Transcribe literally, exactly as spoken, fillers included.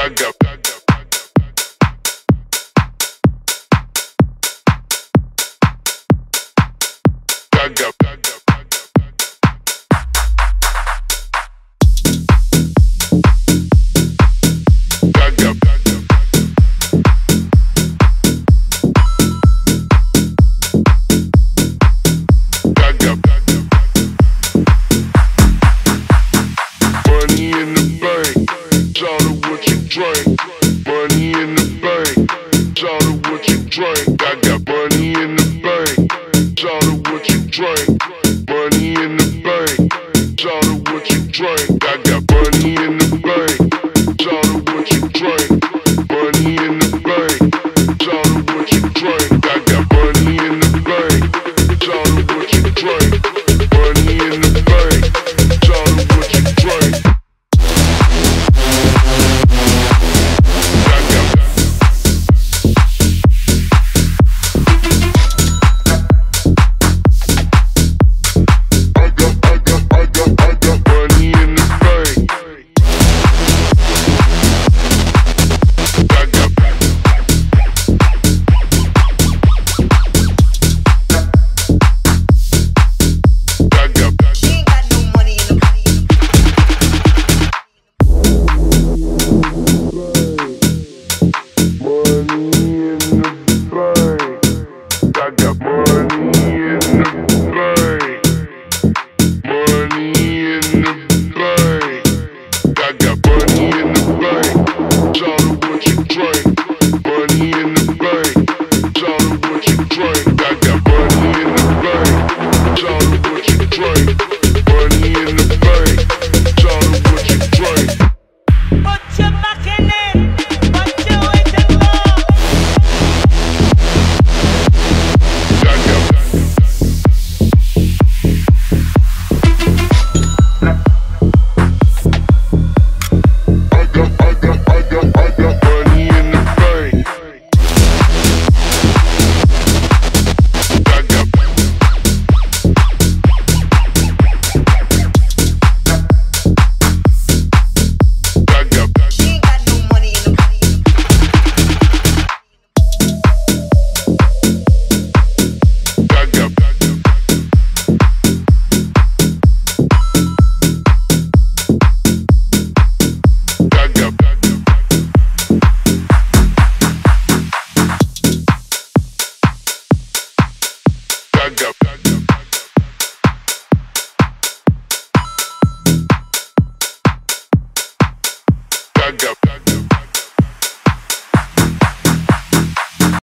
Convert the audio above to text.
I got I got money in the bank, shout out what you drink. I got money in the bank, shout out what you drink. Money in the bank, shout out what you drink. I got money in the